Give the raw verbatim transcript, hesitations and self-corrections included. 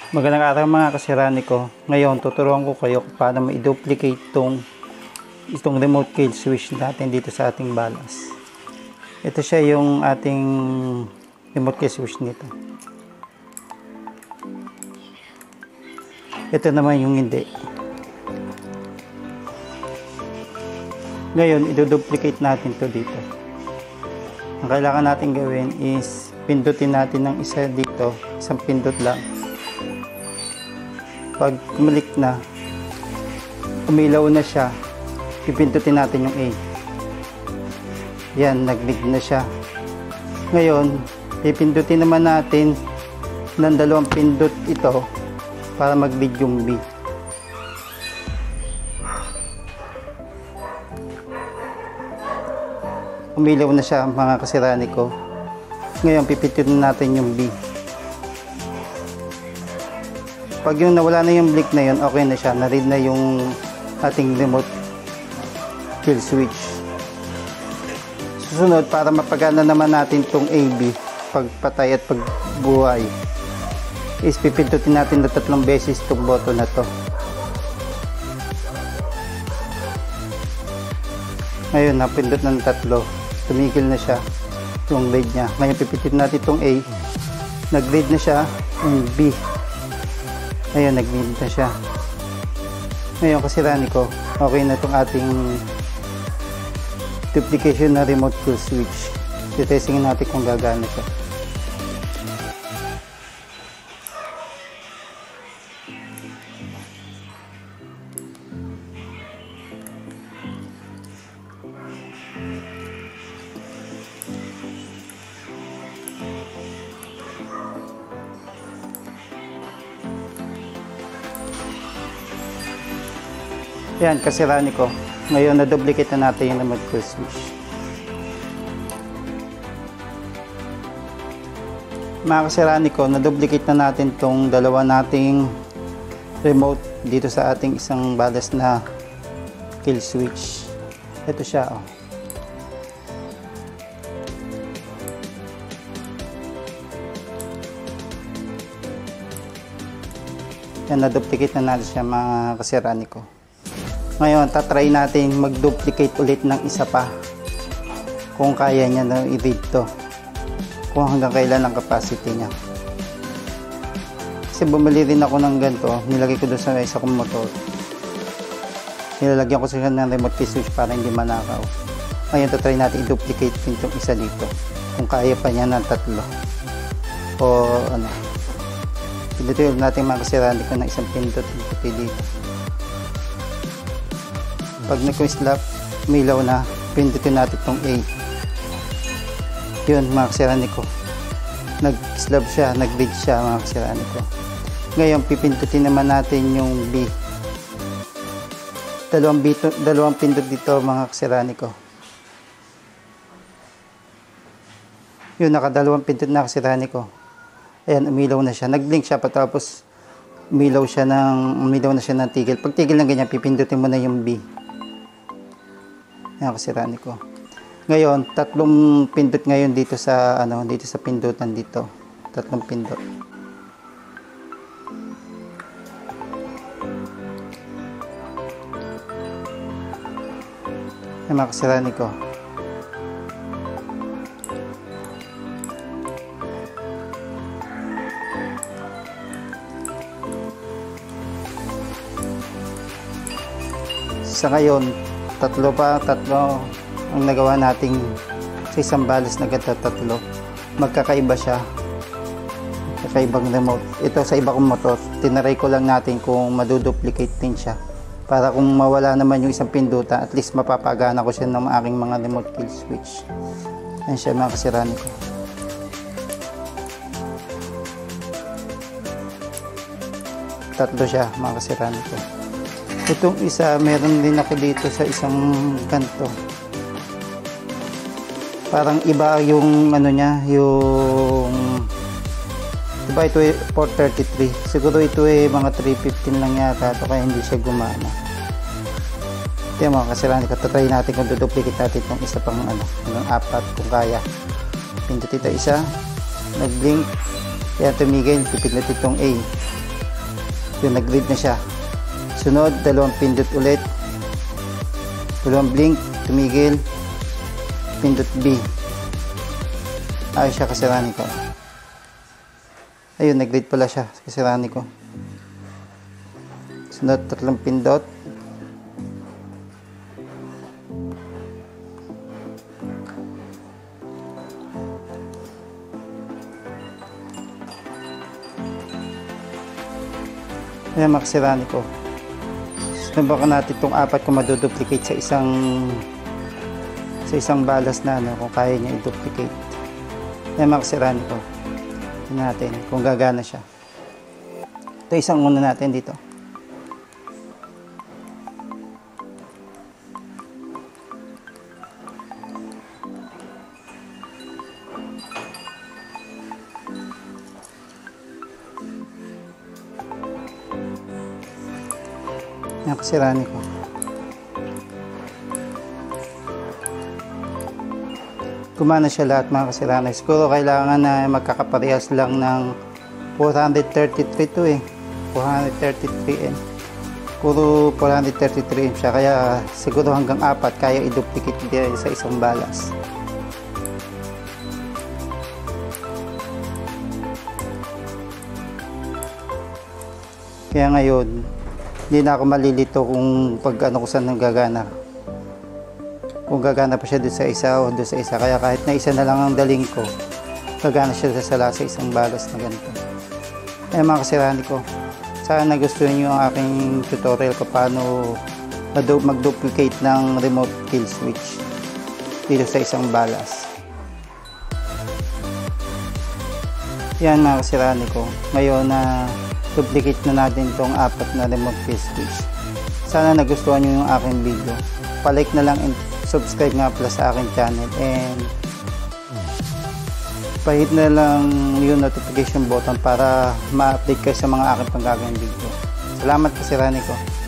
Magandang araw mga kasirani ko. Ngayon, tuturuan ko kayo kung paano ma-duplicate itong, itong remote kill switch natin dito sa ating balas. Ito siya yung ating remote kill switch nito. Ito naman yung hindi. Ngayon, i-duplicate natin to dito. Ang kailangan natin gawin is pindutin natin ng isa dito, isang pindot lang. Pag kumalik na, umilaw na siya, pipindutin natin yung A. Yan, nag-lig na siya. Ngayon, pipindutin naman natin ng dalawang pindot ito para mag-lig yung B. Umilaw na siya mga kasirani ko. Ngayon, pipindutin natin yung B. Pag yung nawala na yung blink na yun, okay na siya. Na-read na yung ating remote kill switch. Susunod, para mapagana naman natin itong A B, pagpatay at pagbuhay, is pipindutin natin na tatlong beses itong button na to. Ngayon, napindot na ng tatlo. Tumigil na siya yung lead niya. Ngayon, pipindutin natin itong A. Nag-lead na siya yung B. Ayun, nag-lead na siya. Ngayon, kasirani ko, okay na itong ating duplication na remote kill switch. Titestingin natin kung gagana siya. Yan, kasirani ko. Ngayon, na-duplicate na natin yung remote kill switch. Mga kasirani ko, na-duplicate na natin tong dalawa nating remote dito sa ating isang balas na kill switch. Ito siya, oh. Yan, na-duplicate na natin siya mga kasirani ko. Ngayon, tatry natin mag-duplicate ulit ng isa pa. Kung kaya niya na i-read to. Kung hanggang kailan ang capacity niya. Kasi bumili rin ako ng ganito. Nilagay ko doon sa isa kong motor. Nilalagyan ko siya ng remote kill switch para hindi manakaw. Ngayon, tatry natin i-duplicate itong isa dito. Kung kaya pa niya ng tatlo. O ano. Pindutin natin mga kasirani ko ng isang pindot dito. Pag nag-slap, umilaw na, pindutin natin itong A. Yun mga kasirani ko. Nag-slap siya, nag-lead siya mga kasirani ko. Ngayon, pipindutin naman natin yung B. Dalawang, B, dalawang pindot dito mga kasirani ko. Yun, nakadalawang pindot na kasirani ko. Ayan, umilaw na siya. Nag-blink siya patapos umilaw siya ng, umilaw na siya ng tigil. Pag tigil ng ganyan, pipindutin mo na yung B. Yan kasirani ko. Ngayon, tatlong pindot ngayon dito sa ano, dito sa pindutan dito. Tatlong pindot. Yan mga kasirani ko. Sa ngayon, tatlo pa, tatlo ang nagawa nating sa isang balas na gata, tatlo. Magkakaiba siya. Kakaibang remote. Ito sa iba kong motor. Tinaray ko lang natin kung maduduplicate din siya. Para kung mawala naman yung isang pinduta, at least mapapagana ko siya ng aking mga remote kill switch. Yan siya mga kasirani ko. Tatlo siya mga kasirani ko. Itong isa, meron din ako dito sa isang kanto. Parang iba yung ano niya, yung diba ito ay four thirty-three. Siguro ito ay mga three fifteen lang yata ito, kaya hindi siya gumana. Ito yung mga kasirani. Tatry natin kung duduplicate natin itong isa pang ano, hanggang apat kung kaya. Pindot ito isa, nag-blink, kaya tumigil, pipindot itong A. Yun, nag-read na siya. Sunod, dalawang pindot ulit. Dalawang blink, tumigil. Pindot B. Ayos siya, kasirani ko. Ayun, nag-read pala siya, kasirani ko. Sunod, tatlong pindot. Ayan, makasirani ko. Subukan natin itong apat kung maduduplicate sa isang sa isang balas na ano, kung kaya niya i-duplicate. Ayan, makasirani ko. Tingnan natin kung gagana siya. Ito isang muna natin dito. Yan, kasirani ko. Gumana siya lahat, mga kasirani. Siguro kailangan na magkakaparehas lang ng four thirty-three to eh. four thirty-three M. Puro four thirty-three M siya. Kaya siguro hanggang apat kaya i-duplicate din sa isang balas. Kaya ngayon, hindi na ako malilito kung pag ano ko saan nang gagana. Kung gagana pa siya doon sa isa o doon sa isa. Kaya kahit na isa na lang ang daling ko, gagana siya sa sala sa isang balas na ganito. Eh mga kasirani ko, sana nagustuhan nyo ang aking tutorial kung paano mag-duplicate ng remote kill switch dito sa isang balas. Yan mga kasirani ko. Ngayon na duplicate na natin itong apat na remote kill switch. Sana nagustuhan nyo yung aking video. Palike na lang and subscribe nga pala sa aking channel, and pahit na lang yung notification button para ma-update kayo sa mga aking panggagawing video. Salamat kasirani ko.